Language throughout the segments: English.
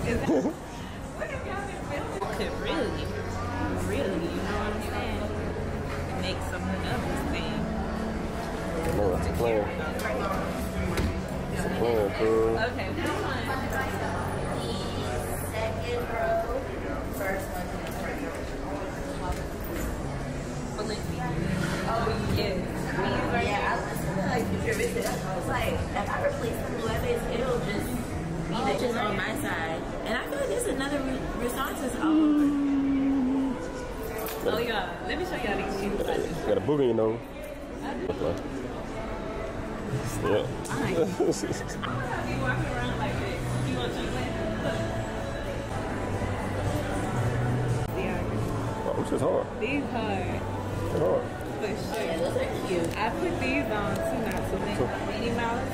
What have y'all been filming? Could really, you know what I'm saying? Make something of this thing. No, that's a plan. It's a plan, cool. Okay, come on. Second row, first one. Oh, yes. Yeah, I listen to like future visit. I was like, if I replace the Loewe's, it'll just be the just on my side. And I feel like there's another responses all over. Oh, y'all, let me show y'all these shoes. You got a boogie, you know. Okay. Yeah. I'm gonna be walking around like this. You want to Oh, which is hard. These hard. It's hard. For sure. Yeah, those are cute. I put these on too, not so many. Minnie Mouse.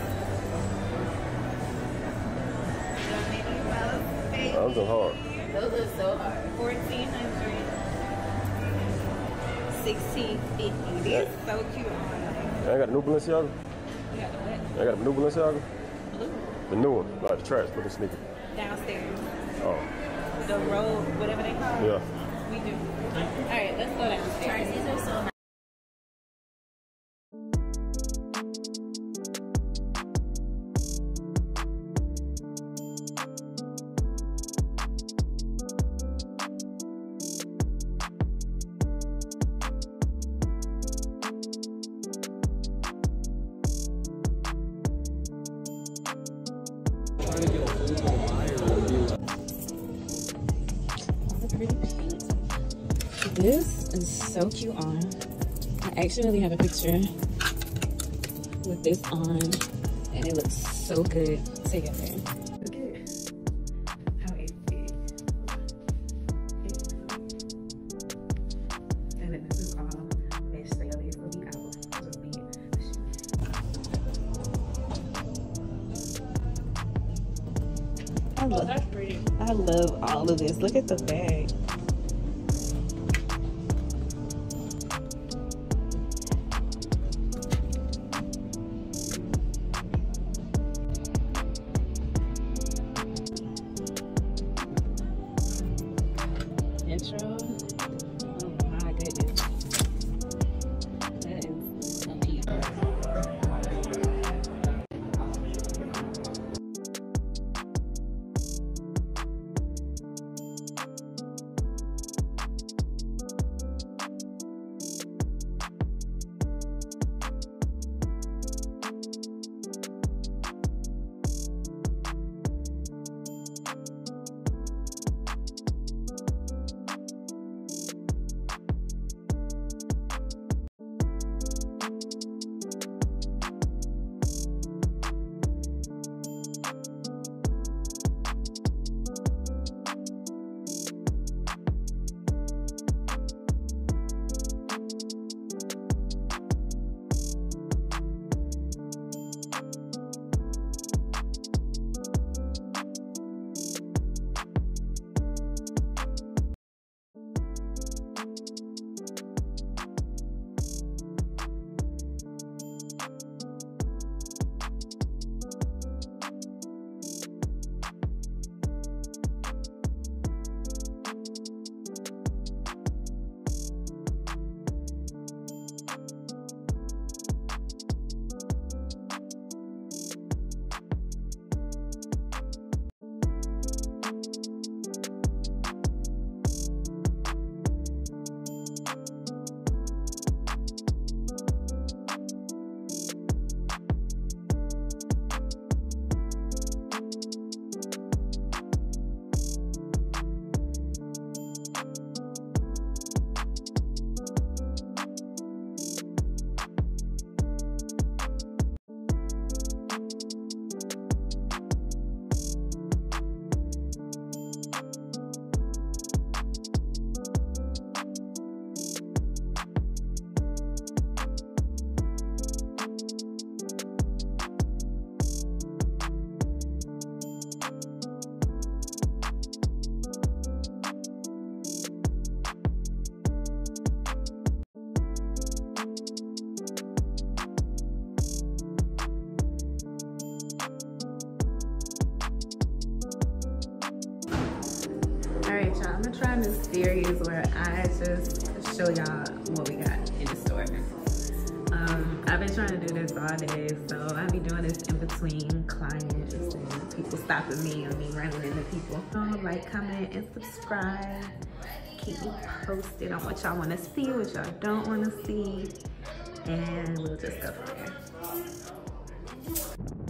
The Minnie Mouse baby. Those are hard. Those are so hard. 1400. 1650. These are so cute on. I got a new Balenciaga. You got the what? I got a new Balenciaga. Blue. The new one, like the trash, but the sneaker. Downstairs. Oh. The road, whatever they call it. Yeah. We do. Alright, let's go downstairs. These are so nice. This is so cute on. I actually have a picture with this on, and it looks so good together. Look at how it fits. And then this is all mesh together. It will be out. It will be oh, that's pretty. I love all of this. Look at the bag. Intro. Oh my goodness. That is so cute. series where I just show y'all what we got in the store. I've been trying to do this all day, so I'll be doing this in between clients and people stopping me or me running into people. Like, comment, and subscribe. Keep me posted on what y'all want to see, what y'all don't want to see, and we'll just go from there.